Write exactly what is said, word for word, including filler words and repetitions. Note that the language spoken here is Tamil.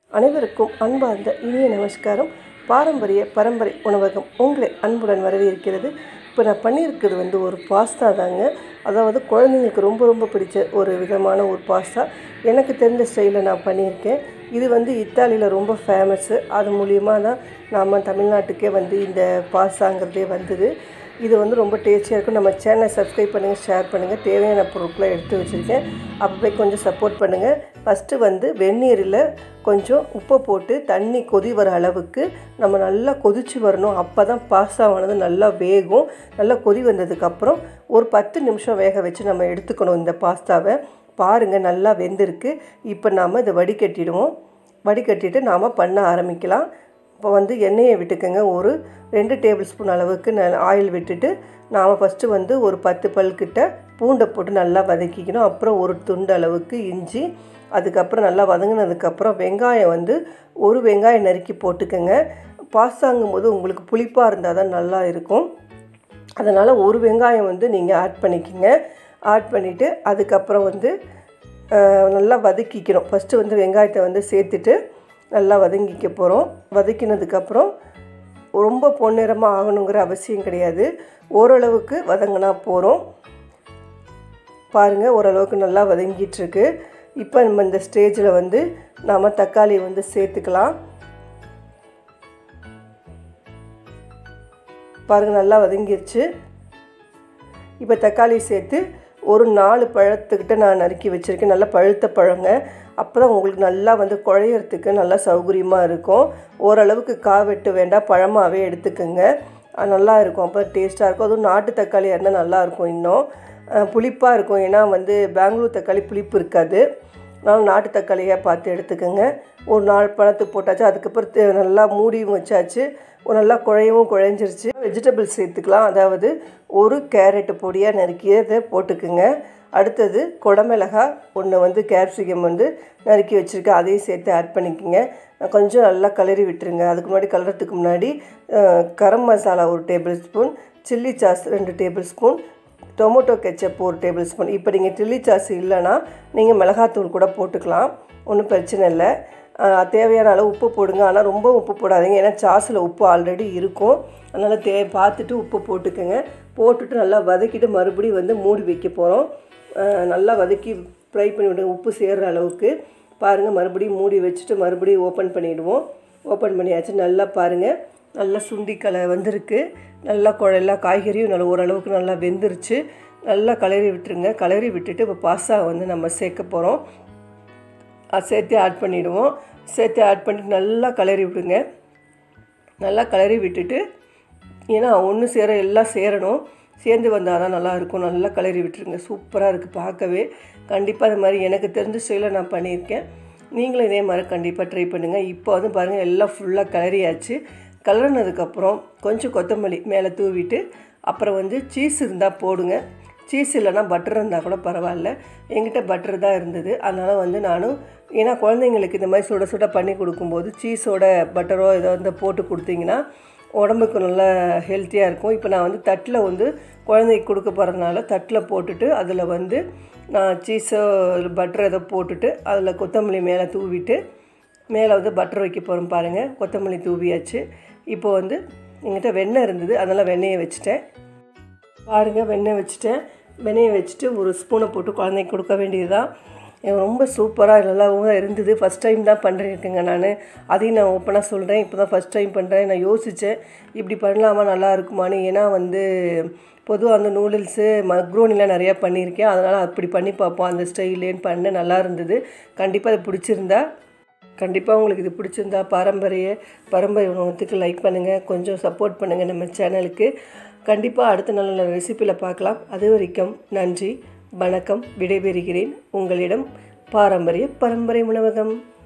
அனைவருக்கும் அன்பார்ந்த இனிய நமஸ்காரம். பாரம்பரிய பரம்பரை உணவகம் உங்களை அன்புடன் வரவேற்கிறது. இப்போ நான் பண்ணியிருக்கிறது வந்து ஒரு பாஸ்தா தாங்க. அதாவது குழந்தைங்களுக்கு ரொம்ப ரொம்ப பிடிச்ச ஒரு விதமான ஒரு பாஸ்தா. எனக்கு தெரிஞ்ச ஸ்டைலில் நான் பண்ணியிருக்கேன். இது வந்து இத்தாலியில் ரொம்ப ஃபேமஸ்ஸு. அது மூலிமா தான் நாம் தமிழ்நாட்டுக்கே வந்து இந்த பாஸ்தாங்கிறதே வந்தது. இது வந்து ரொம்ப டேஸ்டியாக இருக்கும். நம்ம சேனலை சப்ஸ்கிரைப் பண்ணுங்கள், ஷேர் பண்ணுங்கள். தேவையான பொருட்களை எடுத்து வச்சுருக்கேன். அப்போ போய் கொஞ்சம் சப்போர்ட் பண்ணுங்கள். ஃபஸ்ட்டு வந்து வெந்நீரில் கொஞ்சம் உப்பை போட்டு தண்ணி கொதி வர அளவுக்கு நம்ம நல்லா கொதித்து வரணும். அப்போ தான் பாஸ்தாவானது நல்லா வேகும். நல்லா கொதி வந்ததுக்கப்புறம் ஒரு பத்து நிமிஷம் வேக வச்சு நம்ம எடுத்துக்கணும் இந்த பாஸ்தாவை. பாருங்கள், நல்லா வெந்திருக்கு. இப்போ நாம் இதை வடிகட்டிடுவோம். வடிகட்டிட்டு நாம் பண்ண ஆரம்பிக்கலாம். இப்போ வந்து எண்ணெயை விட்டுக்கோங்க. ஒரு ரெண்டு டேபிள் ஸ்பூன் அளவுக்கு ந ஆயில் விட்டுட்டு நாம் ஃபஸ்ட்டு வந்து ஒரு பத்து பல்கிட்ட பூண்டை போட்டு நல்லா வதக்கிக்கணும். அப்புறம் ஒரு துண்டு அளவுக்கு இஞ்சி, அதுக்கப்புறம் நல்லா வதங்கினதுக்கப்புறம் வெங்காயம் வந்து ஒரு வெங்காயம் நறுக்கி போட்டுக்கோங்க. பாஸ்தாங்கும் போது உங்களுக்கு புளிப்பாக இருந்தால் தான் நல்லா இருக்கும். அதனால் ஒரு வெங்காயம் வந்து நீங்கள் ஆட் பண்ணிக்கோங்க. ஆட் பண்ணிவிட்டு அதுக்கப்புறம் வந்து நல்லா வதக்கிக்கணும். ஃபஸ்ட்டு வந்து வெங்காயத்தை வந்து சேர்த்துட்டு நல்லா வதங்கிக்க போகிறோம். வதக்கினதுக்கப்புறம் ரொம்ப பொன்னிறமாக ஆகணுங்கிற அவசியம் கிடையாது. ஓரளவுக்கு வதங்கினா போகிறோம். பாருங்கள், ஓரளவுக்கு நல்லா வதங்கிட்டுருக்கு. இப்போ நம்ம இந்த ஸ்டேஜில் வந்து நாம் தக்காளி வந்து சேர்த்துக்கலாம். பாருங்கள், நல்லா வதங்கிருச்சு. இப்போ தக்காளி சேர்த்து ஒரு நாலு பழத்துக்கிட்ட நான் நறுக்கி வச்சுருக்கேன். நல்லா பழுத்த பழங்க. அப்போ தான் உங்களுக்கு நல்லா வந்து குழையிறதுக்கு நல்லா சௌகரியமாக இருக்கும். ஓரளவுக்கு காய் வெட்டு வேண்டாம், பழமாகவே எடுத்துக்கோங்க. நல்லா இருக்கும். அப்போ டேஸ்ட்டாக இருக்கும். அதுவும் நாட்டு தக்காளியாக இருந்தால் நல்லாயிருக்கும். இன்னும் புளிப்பாக இருக்கும். ஏன்னா வந்து பெங்களூர் தக்காளி புளிப்பு இருக்காது. அதனால் நாட்டு தக்காளியாக பார்த்து எடுத்துக்கோங்க. ஒரு நாலு பழத்துக்கு போட்டாச்சு. அதுக்கப்புறம் நல்லா மூடியும் வச்சாச்சு. ஒரு நல்லா குழையவும் குழைஞ்சிருச்சு. வெஜிடபிள்ஸ் சேர்த்துக்கலாம். அதாவது ஒரு கேரட்டு பொடியாக நறுக்கியதை போட்டுக்குங்க. அடுத்தது குடமிளகாய் ஒன்று வந்து கேப்சிகம் வந்து நறுக்கி வச்சுருக்கேன். அதையும் சேர்த்து ஆட் பண்ணிக்கோங்க. கொஞ்சம் நல்லா கிளறி விட்டுருங்க. அதுக்கு முன்னாடி கலறதுக்கு முன்னாடி கரம் மசாலா ஒரு டேபிள் ஸ்பூன், சில்லி சாஸ் ரெண்டு டேபிள் ஸ்பூன், டொமேட்டோ கெச்சப் ஒரு டேபிள் ஸ்பூன். இப்போ நீங்கள் சில்லி சாஸ் இல்லைன்னா நீங்கள் மிளகாத்தூள் கூட போட்டுக்கலாம், ஒன்றும் பிரச்சனை இல்லை. தேவையான அளவு உப்பு போடுங்க. ஆனால் ரொம்ப உப்பு போடாதீங்க, ஏன்னா சாஸில் உப்பு ஆல்ரெடி இருக்கும். அதனால் தே பார்த்துட்டு உப்பு போட்டுக்கோங்க. போட்டுட்டு நல்லா வதக்கிட்டு மறுபடியும் வந்து மூடி வைக்க போகிறோம். நல்லா வதக்கி ஃப்ரை பண்ணி விடுங்க உப்பு சேர்கிற அளவுக்கு. பாருங்கள், மறுபடியும் மூடி வச்சுட்டு மறுபடியும் ஓப்பன் பண்ணிவிடுவோம். ஓப்பன் பண்ணியாச்சு. நல்லா பாருங்கள், நல்லா சுண்டி கலை வந்திருக்கு. நல்லா குழ காய்கறியும் நல்லா ஓரளவுக்கு நல்லா வெந்துருச்சு. நல்லா கிளறி விட்டுருங்க. கிளறி விட்டுட்டு இப்போ பாஸ்தா வந்து நம்ம சேர்க்க போகிறோம். அது சேர்த்து ஆட் பண்ணிவிடுவோம். சேர்த்து ஆட் பண்ணிட்டு நல்லா கிளறி விடுங்க. நல்லா கிளறி விட்டுட்டு, ஏன்னா ஒன்று சேர எல்லாம் சேரணும், சேர்ந்து வந்தால் தான் நல்லாயிருக்கும். நல்லா கிளறி விட்டுருங்க. சூப்பராக இருக்குது பார்க்கவே. கண்டிப்பாக அது மாதிரி எனக்கு தெரிஞ்ச ஸ்டைலில் நான் பண்ணியிருக்கேன். நீங்களும் இதே மாதிரி கண்டிப்பாக ட்ரை பண்ணுங்கள். இப்போ வந்து பாருங்கள், எல்லாம் ஃபுல்லாக கிளறியாச்சு. கிளறினதுக்கப்புறம் கொஞ்சம் கொத்தமல்லி மேலே தூவிட்டு, அப்புறம் வந்து சீஸ் இருந்தால் போடுங்க. சீஸ் இல்லைனா பட்டர் இருந்தால் கூட பரவாயில்ல. என்கிட்ட பட்டர் தான் இருந்தது. அதனால் வந்து நானும், ஏன்னா குழந்தைங்களுக்கு இந்த மாதிரி சுட சுட பண்ணி கொடுக்கும்போது சீஸோட பட்டரோ ஏதோ வந்து போட்டு கொடுத்தீங்கன்னா உடம்புக்கு நல்லா ஹெல்த்தியாக இருக்கும். இப்போ நான் வந்து தட்டில் வந்து குழந்தைக்கு கொடுக்க போகிறதுனால தட்டில் போட்டுட்டு அதில் வந்து நான் சீஸோ பட்டர் ஏதோ போட்டுட்டு அதில் கொத்தமல்லி மேலே தூவிட்டு மேலே வந்து பட்டர் வைக்க போகிறோம். பாருங்கள், கொத்தமல்லி தூவியாச்சு. இப்போ வந்து என்கிட்ட வெண்ணெய் இருந்தது, அதனால் வெண்ணெயை வச்சுட்டேன். பாருங்கள், வெண்ணெய் வச்சுட்டேன். வெண்ணெயை வச்சுட்டு ஒரு ஸ்பூனை போட்டு குழந்தைக்கு கொடுக்க வேண்டியது தான். ரொம்ப சூப்பராக நல்லாவும் இருந்தது. ஃபஸ்ட் டைம் தான் பண்ணுறேன் நான். அதையும் நான் ஓப்பனாக சொல்கிறேன். இப்போ தான் ஃபஸ்ட் டைம் பண்ணுறேன். நான் யோசித்தேன் இப்படி பண்ணலாமா, நல்லா இருக்குமான்னு. ஏன்னா வந்து பொதுவாக அந்த நூடுல்ஸு மக்ரோனிலாம் நிறையா பண்ணியிருக்கேன். அதனால் அப்படி பண்ணி பார்ப்போம் அந்த ஸ்டைலேன்னு பண்ண நல்லா இருந்தது. கண்டிப்பாக அது பிடிச்சிருந்தா கண்டிப்பாக உங்களுக்கு இது பிடிச்சிருந்தா பாரம்பரிய பரம்பரை உணவகத்துக்கு லைக் பண்ணுங்கள், கொஞ்சம் சப்போர்ட் பண்ணுங்கள் நம்ம சேனலுக்கு. கண்டிப்பாக அடுத்த நல்ல நல்ல ரெசிப்பியில் பார்க்கலாம். அது வரைக்கும் நன்றி, வணக்கம். விடைபெறுகிறேன் உங்களிடம். பாரம்பரிய பரம்பரை உணவகம்.